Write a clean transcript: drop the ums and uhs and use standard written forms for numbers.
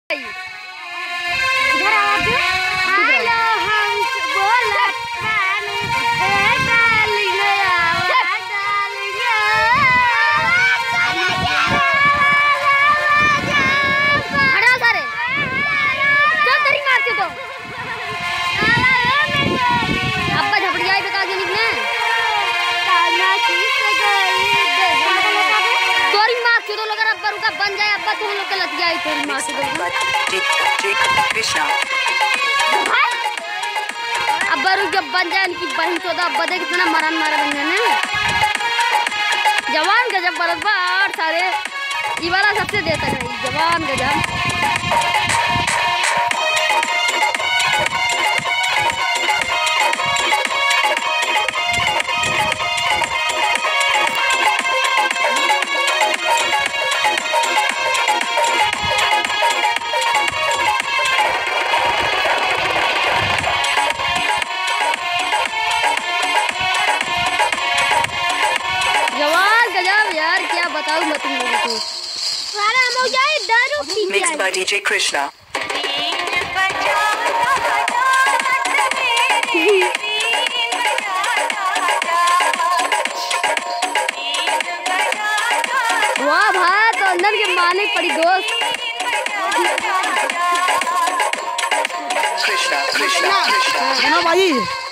बन जाए अब्बा तुम लोग के लग जाए तेरी माँ से अब्बा रुक जब बन जाए इनकी बहन चौदह अब्बा देख कितना मरान मारे बन जाए जवान गजब बरसबा और सारे ये वाला सबसे देता है जवान गजब यार क्या बताऊं मैं तुम लोगों को सारा हम हो जाए दारू पी के Mixed by DJ Krishna वाह भाई तो अंदर के मालिक पड़ी दोस्त भाई